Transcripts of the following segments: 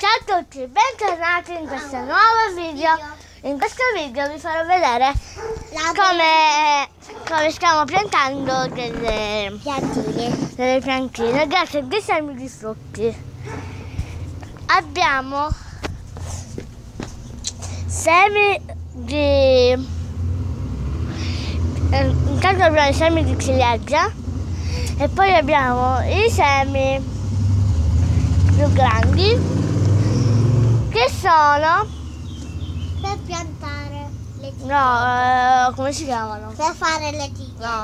Ciao a tutti, bentornati in questo nuovo video. In questo video vi farò vedere come stiamo piantando delle piantine grazie a dei semi di frutti. Abbiamo semi di... intanto abbiamo i semi di ciliegia e poi abbiamo i semi più grandi che sono per piantare le tigre. no, come si chiamano? Per fare le tigre. No.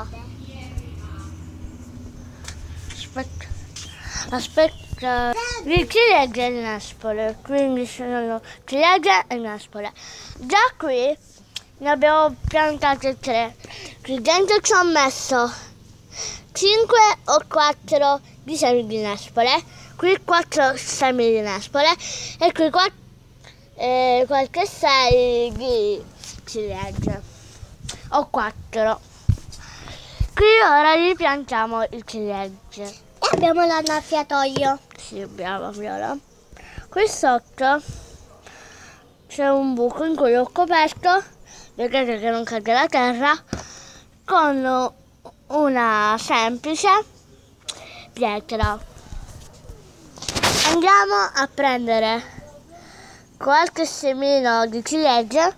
Aspetta. Di ciliegia e nespole, quindi sono ciliegia e nespole. Già qui ne abbiamo piantate 3. Qui dentro ci ho messo 5 o 4 di semi di nespole, qui 4 semi di nespole e qui qualche 6 di ciliegia, o 4. Qui ora gli piantiamo il ciliegie. E abbiamo l'annaffiatoio. Sì, brava Viola. Qui sotto c'è un buco in cui ho coperto, vedete che non cade la terra, con una semplice pietra. Andiamo a prendere qualche semino di ciliegia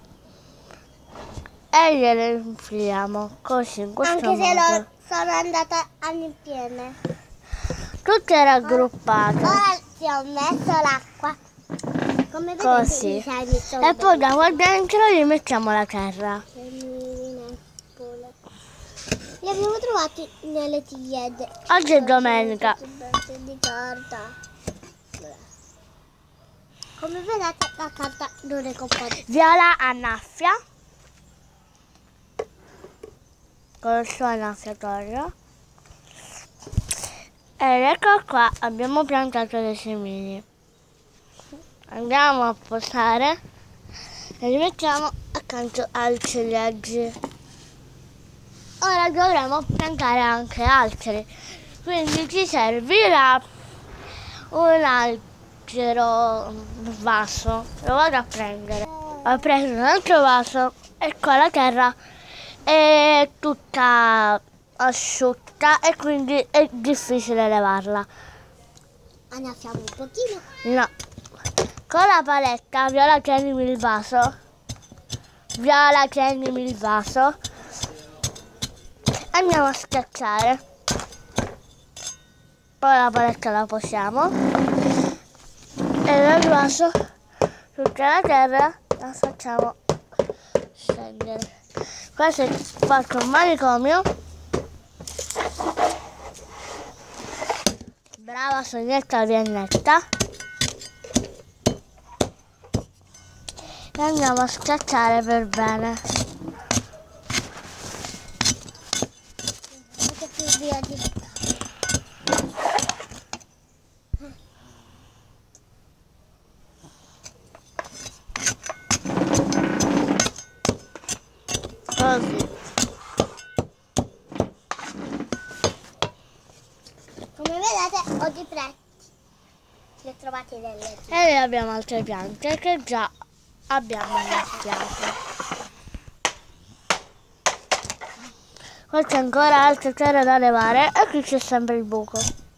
e gliele infiliamo così, in questo modo. Anche se sono andata all'inpiene. Tutte raggruppate. Ora ti ho messo l'acqua. Come vedete Così. i semi sono E poi da qua dentro gli mettiamo la terra. Li abbiamo trovati nelle ciliegie. Oggi è domenica. Di carta. Come vedete la carta non è composta. Viola annaffia con il suo annaffiatoio. Ed ecco qua, abbiamo piantato dei semini. Andiamo a posare e li mettiamo accanto al ciliegi. Ora dovremo piantare anche altri, quindi ci servirà un altro vaso. Lo vado a prendere. Ho preso un altro vaso e qua la terra è tutta asciutta e quindi è difficile levarla. Annaffiamo un pochino. No. Con la paletta, Viola, tienimi il vaso. Viola, tienimi il vaso. Andiamo a schiacciare. Poi la paletta la posiamo. E nel vaso, tutta la terra, la facciamo scendere. Qua si è fatto un manicomio. Brava Sonietta Viennetta. E andiamo a schiacciare per bene. Più via di... Così. Come vedete ho di prezzi. Li ho trovati nelle... E noi abbiamo altre piante che già abbiamo iniziato. Qua c'è ancora altra terra da levare e qui c'è sempre il buco.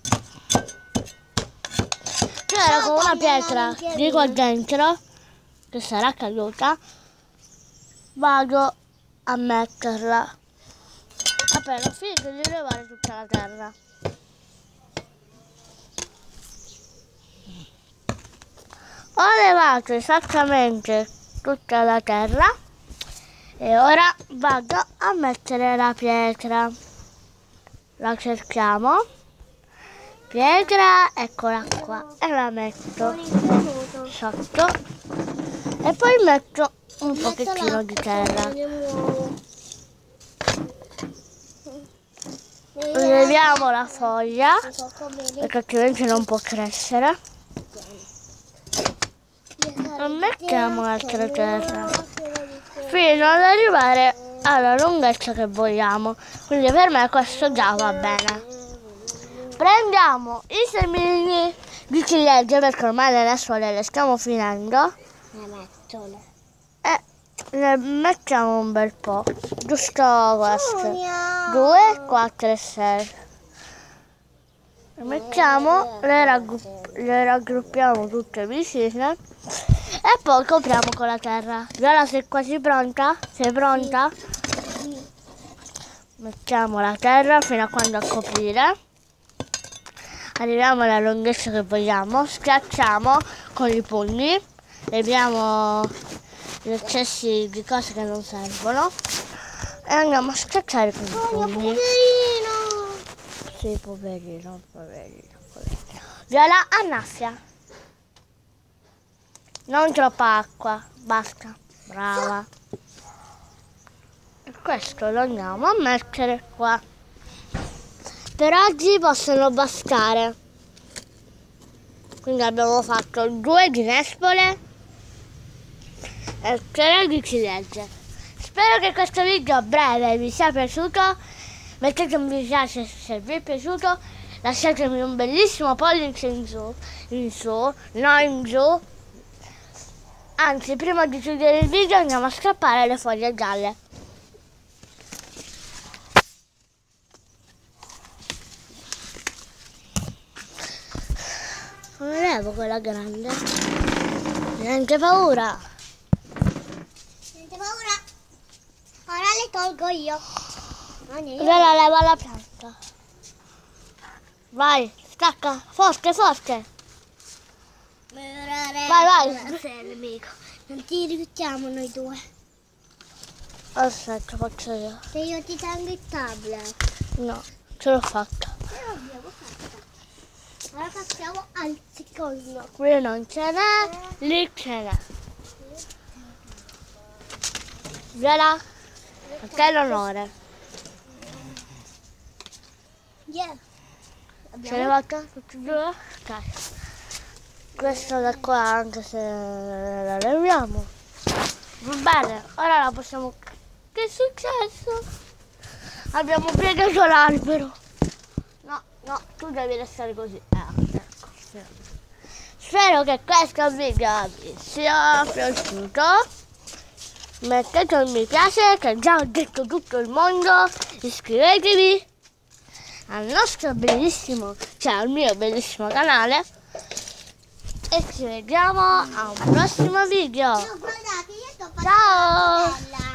C'era con una pietra di qua dentro che sarà caduta. Vado a metterla. Appena ho finito di levare tutta la terra. Ho levato esattamente tutta la terra e ora vado a mettere la pietra. La cerchiamo. Pietra, eccola qua. E la metto sotto. E poi metto un pochettino di terra. Leviamo la foglia perché altrimenti non può crescere. E mettiamo altra terra fino ad arrivare alla lunghezza che vogliamo. Quindi per me questo già va bene. Prendiamo i semini di ciliegie, perché ormai le nespole le stiamo finendo. Le mettole. E ne mettiamo un bel po', giusto queste. 2, 4 e 6. Le mettiamo, le raggruppiamo tutte vicine e poi copriamo con la terra. Viola, sei quasi pronta? Sei pronta? Sì. Mettiamo la terra fino a quando a coprire. Arriviamo alla lunghezza che vogliamo, schiacciamo con i pugni, leviamo gli eccessi di cose che non servono e andiamo a schiacciare con i pugni. Poverino. Sì, poverino. Viola, annaffia. Non troppa acqua, basta. Brava. E questo lo andiamo a mettere qua. Per oggi possono bastare. Quindi abbiamo fatto 2 di nespole e 3 di ciliegie. Spero che questo video breve vi sia piaciuto. Mettete un mi piace se vi è piaciuto. Lasciatemi un bellissimo pollice in su, no in giù. Anzi, prima di chiudere il video andiamo a strappare le foglie gialle. Come levo quella grande? Niente paura. Niente paura. Ora le tolgo io. Ora la leva la pianta. Vai, stacca, forte. Vai. Amico. Non ti rimettiamo noi due. Aspetta, faccio io. Se io ti tengo il tablet. No, ce l'ho fatta. L'abbiamo fatta. Ora passiamo al secondo. Qui non ce n'è, lì ce n'è. Viola, a te l'onore. Yeah. Ce l'hai fatta tutti e due? Ok. Questo da qua, anche se la leviamo. Va bene, ora la possiamo... Che è successo? Abbiamo piegato l'albero. No, tu devi restare così. Ecco. Sì. Spero che questo video vi sia piaciuto. Mettete un mi piace, che già ho detto tutto il mondo. Iscrivetevi al nostro bellissimo, cioè al mio bellissimo canale. E ci vediamo a un prossimo video. Guardate, io sto Ciao! facendo